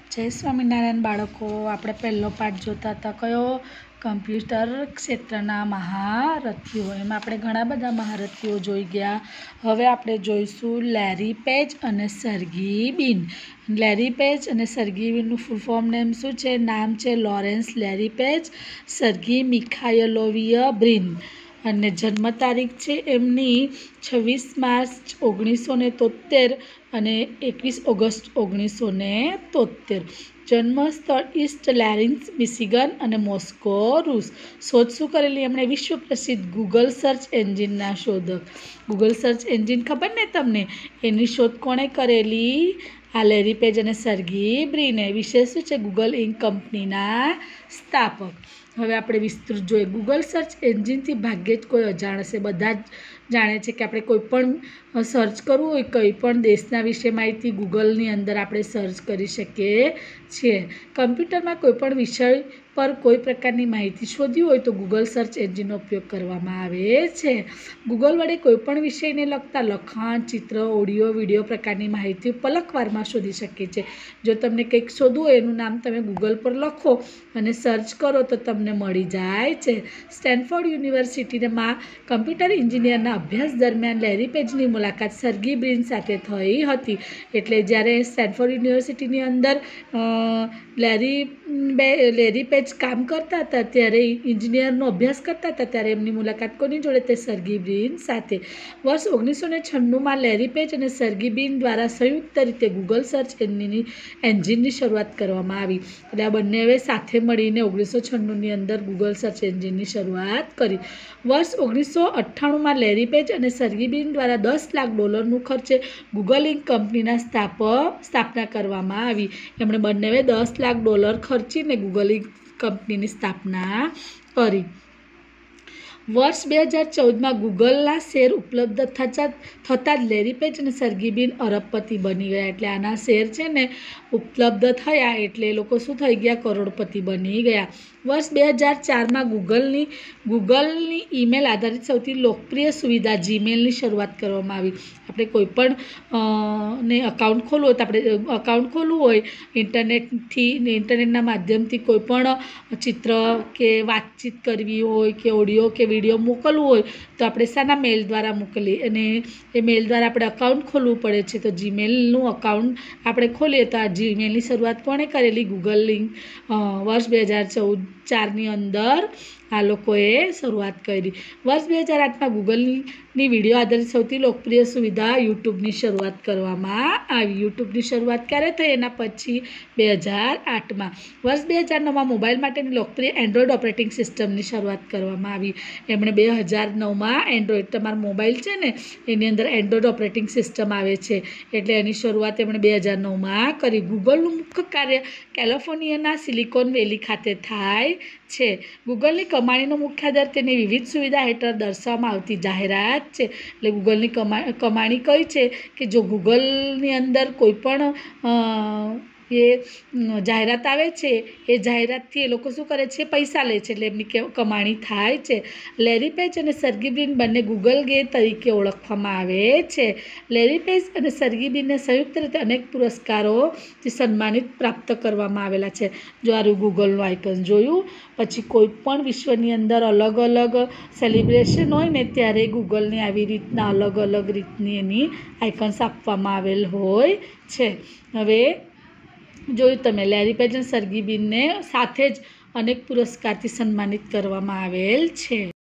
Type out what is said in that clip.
જય સ્વામિનારાયણ બાળકો, આપણે પહેલો પાઠ જોતા હતા કયો? કમ્પ્યુટર ક્ષેત્રના મહારથીઓ. એમાં આપણે ઘણા બધા મહારથીઓ જોઈ ગયા. હવે આપણે જોઈશું લેરી પેજ અને સર્ગી બિન. લેરી પેજ અને સર્ગી બિનનું ફૂલ ફોર્મ નેમ શું છે? નામ છે Lawrence Larry Page, Sergey Mikhailovich Brin. અને જન્મ તારીખ છે એમની 26 માર્ચ 1973 અને 21 ઓગસ્ટ 1973. જન્મ સ્થળ ઈસ્ટ લેરિન્સ મિશિગન અને મોસ્કો રૂસ. શોધ શું કરેલી એમણે? વિશ્વ પ્રસિદ્ધ ગૂગલ સર્ચ એન્જિનના શોધક. ગૂગલ સર્ચ એન્જિન ખબર ને તમને? એની શોધ કોણે કરેલી? આ લેરી પેજ અને સર્ગી બ્રિને. વિશે શું છે? ગૂગલ ઇન્ક કંપનીના સ્થાપક. હવે આપણે વિસ્તૃત જોઈએ. ગૂગલ સર્ચ એન્જિનથી ભાગ્યે જ કોઈ અજાણ હશે. બધા જ જાણે છે કે આપણે કોઈ પણ સર્ચ કરવું હોય, કંઈ પણ દેશના વિશે માહિતી ગૂગલની અંદર આપણે સર્ચ કરી શકીએ છીએ. કમ્પ્યુટરમાં કોઈ પણ વિષય પર કોઈ પ્રકારની માહિતી શોધવી હોય તો ગૂગલ સર્ચ એન્જિનનો ઉપયોગ કરવામાં આવે છે. ગૂગલ વડે કોઈ પણ વિષયને લગતા લખાણ, ચિત્ર, ઓડિયો, વિડીયો પ્રકારની માહિતી પલકવારમાં શોધી શકીએ છીએ. જો તમને કંઈક શોધવું હોય, એનું નામ તમે ગૂગલ પર લખો અને સર્ચ કરો તો તમને મળી જાય છે. સ્ટેનફોર્ડ યુનિવર્સિટીમાં કમ્પ્યુટર એન્જિનિયરના અભ્યાસ દરમિયાન લેરી પેજની મુલાકાત સર્ગી બ્રિન સાથે થઈ હતી. એટલે જ્યારે સ્ટેનફોર્ડ યુનિવર્સિટીની અંદર લેરી પેજ કામ કરતા હતા, ત્યારે એન્જિનિયરનો અભ્યાસ કરતા હતા, ત્યારે એમની મુલાકાત કોની જોડે? તે સર્ગી બ્રિન સાથે. વર્ષ 1996માં લેરી પેજ અને સર્ગી બ્રિન દ્વારા સંયુક્ત રીતે ગૂગલ સર્ચ એન્જિનની શરૂઆત કરવામાં આવી. એટલે આ બંને હવે સાથે મળીને 1996ની અંદર ગૂગલ સર્ચ એન્જિનની શરૂઆત કરી. વર્ષ 1998માં લેરી પેજ અને સર્ગી બ્રિન દ્વારા $10 લાખ ખર્ચે ગૂગલ ઇન્ક કંપનીના સ્થાપના કરવામાં આવી. એમણે બંનેએ $10 લાખ ખર્ચીને ગૂગલ ઇન્ક કંપનીની સ્થાપના કરી. વર્ષ 2014માં ગૂગલના શેર ઉપલબ્ધ થતાં જ લેરી પેજ અને સર્ગી બ્રિન અરબપતિ બની ગયા. એટલે આના શેર છે ને ઉપલબ્ધ થયા એટલે એ લોકો શું થઈ ગયા? કરોડપતિ બની ગયા. વર્ષ 2004માં ગૂગલની ઈમેલ આધારિત સૌથી લોકપ્રિય સુવિધા જીમેલની શરૂઆત કરવામાં આવી. આપણે કોઈ પણ ને અકાઉન્ટ ખોલવું હોય તો ઇન્ટરનેટના માધ્યમથી કોઈ પણ ચિત્ર કે વાતચીત કરવી હોય કે ઓડિયો કે વિડીયો મોકલવું હોય તો આપણે શાના મેલ દ્વારા મોકલીએ? અને એ મેલ દ્વારા આપણે અકાઉન્ટ ખોલવું પડે છે. તો જીમેલનું અકાઉન્ટ આપણે ખોલીએ તો આ જીમેલની શરૂઆત કોણે કરેલી? ગૂગલ લિંક વર્ષ 2004ની અંદર આ લોકોએ શરૂઆત કરી. વર્ષ 2008માં ગૂગલની વિડીયો આધારિત સૌથી લોકપ્રિય સુવિધા યુટ્યુબની શરૂઆત કરવામાં આવી. યુટ્યુબની શરૂઆત ક્યારે થઈ? એના પછી 2008માં. વર્ષ 2009માં મોબાઈલ માટેની લોકપ્રિય એન્ડ્રોઈડ ઓપરેટિંગ સિસ્ટમની શરૂઆત કરવામાં આવી. એમણે 2009માં એન્ડ્રોઈડ, તમારો મોબાઈલ છે ને એની અંદર એન્ડ્રોઈડ ઓપરેટિંગ સિસ્ટમ આવે છે, એટલે એની શરૂઆત એમણે 2009માં કરી. ગૂગલનું મુખ્ય કાર્ય કેલિફોર્નિયાના સિલિકોન વેલી ખાતે થાય છે. ગૂગલની કમાણીનો મુખ્ય આધાર તેની વિવિધ સુવિધા હેઠળ દર્શાવવામાં આવતી જાહેરાત છે. એટલે ગૂગલની કમાણી કઈ છે કે જો ગૂગલની અંદર કોઈ પણ જાહેરાત આવે છે, એ જાહેરાતથી એ લોકો શું કરે છે? પૈસા લે છે. એટલે એમની કમાણી થાય છે. લેરી પેજ અને સર્ગી બ્રિન બંને ગૂગલ ગે તરીકે ઓળખવામાં આવે છે. લેરી પેજ અને સર્ગી બ્રિનને સંયુક્ત રીતે અનેક પુરસ્કારોથી સન્માનિત પ્રાપ્ત કરવામાં આવેલા છે. જો આ ગૂગલનું આઇકન જોયું. પછી કોઈ પણ વિશ્વની અંદર અલગ અલગ સેલિબ્રેશન હોય ને ત્યારે ગૂગલની આવી રીતના અલગ અલગ રીતની એની આઇકન્સ આપવામાં આવેલ હોય છે. હવે જોયું તમે, લેરી પેજ અને સર્ગી બ્રિનને સાથે જ અનેક પુરસ્કારથી સન્માનિત કરવામાં આવેલ છે.